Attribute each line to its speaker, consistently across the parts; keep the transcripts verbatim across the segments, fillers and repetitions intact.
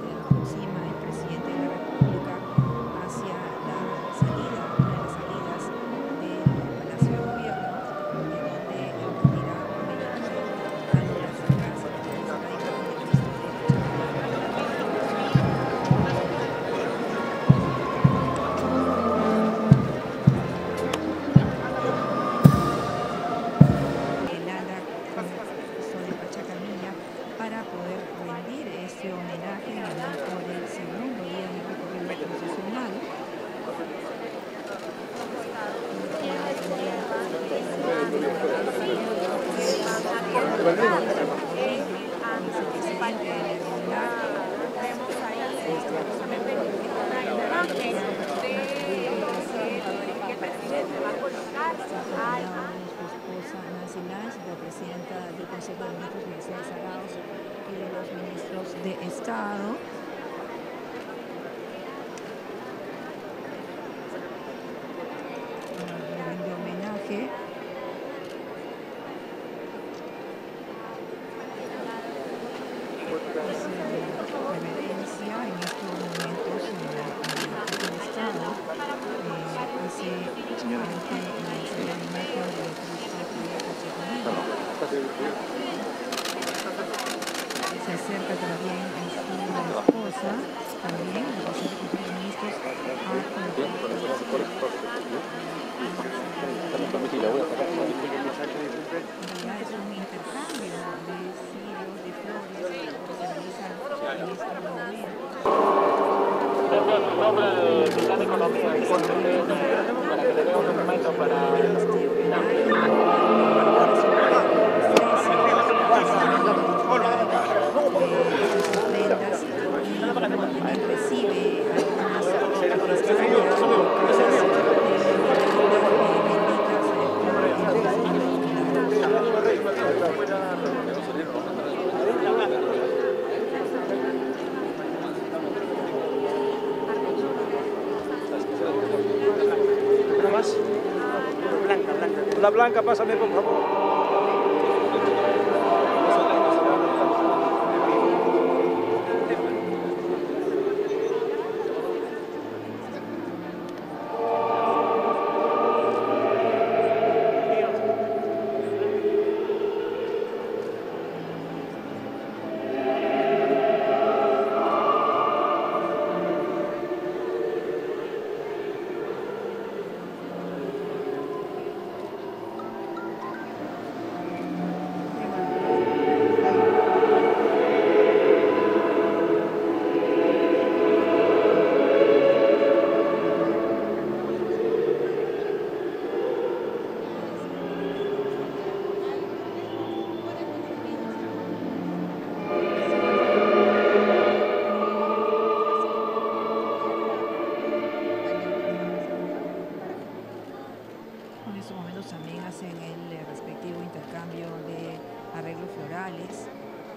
Speaker 1: se aproxima el presidente de la República hacia la salida, una de las salidas del Palacio de Gobierno, en donde rendirá homenaje a Nicolás Sagasti, quien es la imagen de Cristo de el ala Sol de Pachacamilla para poder rendir este homenaje en el marco del segundo día del recorrido procesional. Su esposa Nancy Lange, la presidenta del Consejo de Ministros, Mercedes Arauz, y de los ministros de Estado. Le rinde homenaje. Reverencia en estos momentos en el jefe de Estado eh, hace ante la imagen de Cristo de Pachacamilla. Se acerca también a su esposa, también la presidenta de los ministros, a es un intercambio de cirios, de flores que se realiza en este momento.
Speaker 2: En nombre del Plan de Economía y Corte para que le dé un documento
Speaker 3: La blanca, pásame por favor.
Speaker 1: En estos momentos también hacen el respectivo intercambio de arreglos florales.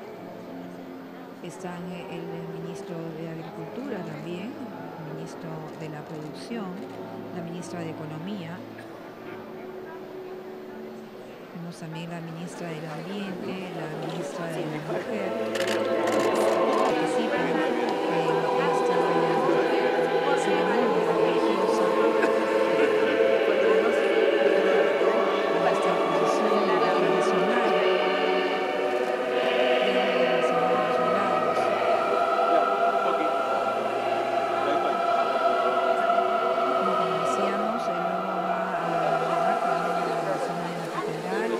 Speaker 1: Están el ministro de Agricultura también, el ministro de la Producción, la ministra de Economía. Vemos también la ministra del Ambiente, la ministra de la Mujer. Participan en esta ceremonia religiosa.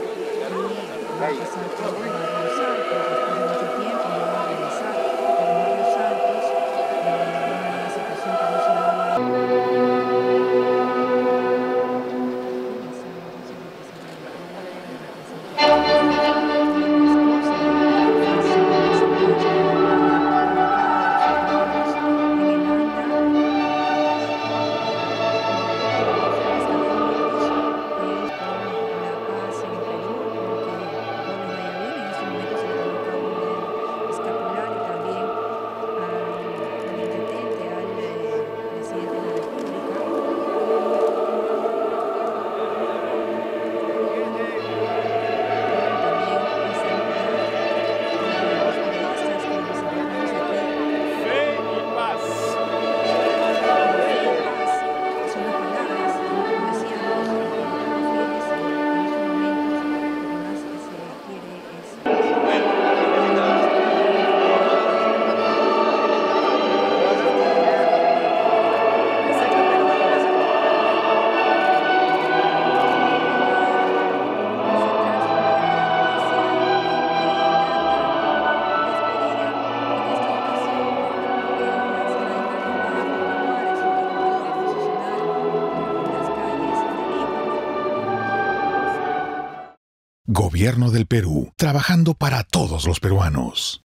Speaker 1: Va a pasar por Buenos Aires, después de mucho tiempo, no va a regresar, pero no
Speaker 4: Gobierno del Perú, trabajando para todos los peruanos.